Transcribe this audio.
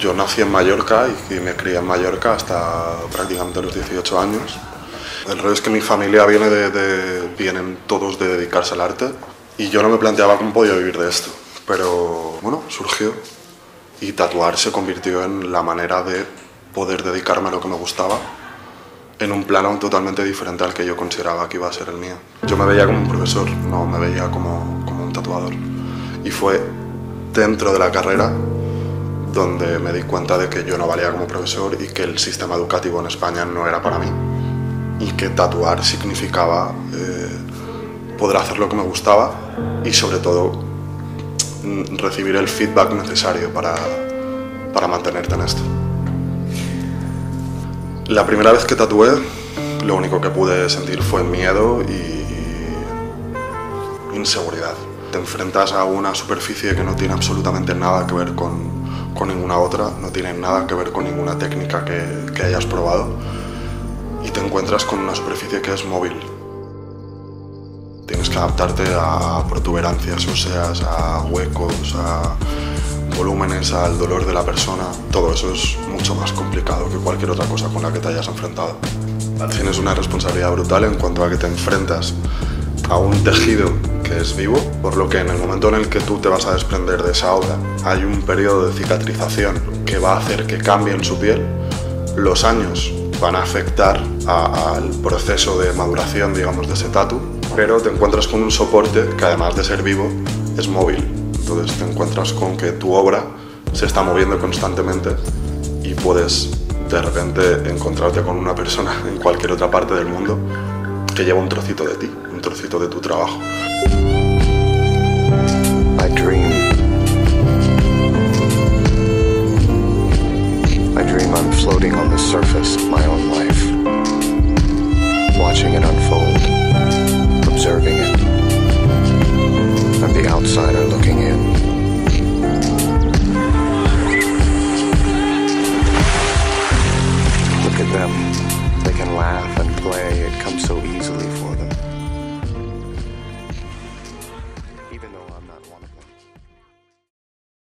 Yo nací en Mallorca y me crié en Mallorca hasta prácticamente los 18 años. El rollo es que mi familia vienen todos de dedicarse al arte y yo no me planteaba cómo podía vivir de esto. Pero bueno, surgió y tatuar se convirtió en la manera de poder dedicarme a lo que me gustaba en un plano totalmente diferente al que yo consideraba que iba a ser el mío. Yo me veía como un profesor, no me veía como un tatuador. Y fue dentro de la carrera donde me di cuenta de que yo no valía como profesor y que el sistema educativo en España no era para mí. Y que tatuar significaba poder hacer lo que me gustaba y sobre todo recibir el feedback necesario para mantenerte en esto. La primera vez que tatué, lo único que pude sentir fue miedo y inseguridad. Te enfrentas a una superficie que no tiene absolutamente nada que ver con ninguna otra, no tiene nada que ver con ninguna técnica que hayas probado y te encuentras con una superficie que es móvil. Tienes que adaptarte a protuberancias óseas, a huecos, a volúmenes, al dolor de la persona. Todo eso es mucho más complicado que cualquier otra cosa con la que te hayas enfrentado. Tienes una responsabilidad brutal en cuanto a que te enfrentas a un tejido que es vivo, por lo que en el momento en el que tú te vas a desprender de esa obra hay un periodo de cicatrización que va a hacer que cambien su piel. Los años van a afectar al proceso de maduración, digamos, de ese tatu, pero te encuentras con un soporte que además de ser vivo es móvil. Entonces te encuentras con que tu obra se está moviendo constantemente y puedes de repente encontrarte con una persona en cualquier otra parte del mundo que lleva un trocito de ti, un trocito de tu trabajo. I dream